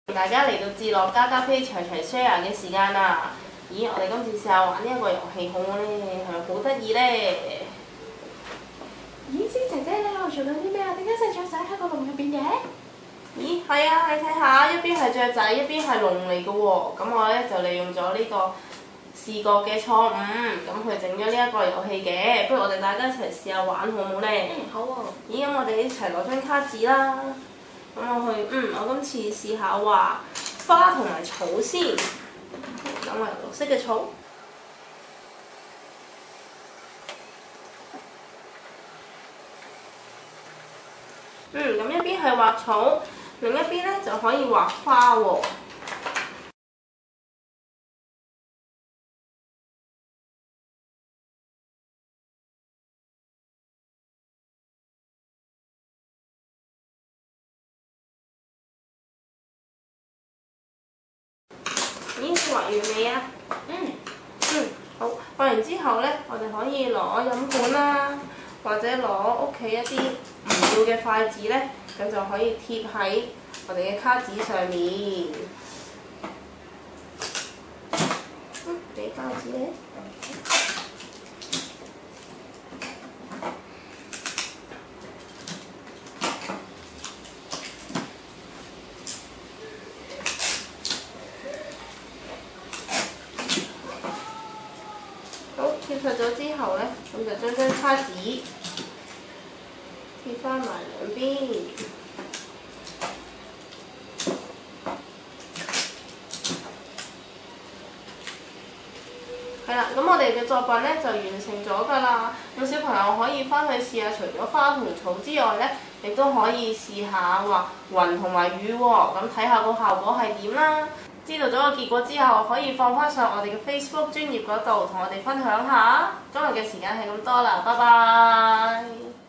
大家嚟到智樂加加飛齊齊 share 嘅時間啦！咦，我哋今次試下玩呢一個遊戲好唔好咧？係咪好得意咧？ 咦，師姐姐你喺度做緊啲咩啊？點解隻雀仔喺個籠入邊嘅？ 咦，係啊，你睇下，一邊係雀仔，一邊係籠嚟嘅喎。咁我咧就利用咗呢個視覺嘅錯誤，咁去整咗呢一個遊戲嘅。不如我哋大家一齊試下玩好唔好咧？ 好喎。 咦，咁我哋一齊攞張卡紙啦。咁我今次試下畫花同埋草先。咁我用綠色嘅草。咁一邊係畫草，另一邊咧就可以畫花喎。咦，畫完未啊？好。畫完之後咧，我哋可以攞飲管啦，或者攞屋企一啲唔要嘅筷子咧，咁就可以貼喺我哋嘅卡紙上面。俾筷子你。好，貼實咗之後咧，咁就將張卡紙貼翻埋兩邊。係啦，咁我哋嘅作品咧就完成咗㗎啦。咁小朋友可以翻去試下，除咗花同草之外咧，亦都可以試下畫雲同埋雨喎。咁睇下個效果係點啦。知道咗個結果之後，可以放翻上我哋嘅 Facebook 專頁嗰度，同我哋分享下。今日嘅時間係咁多啦，拜拜。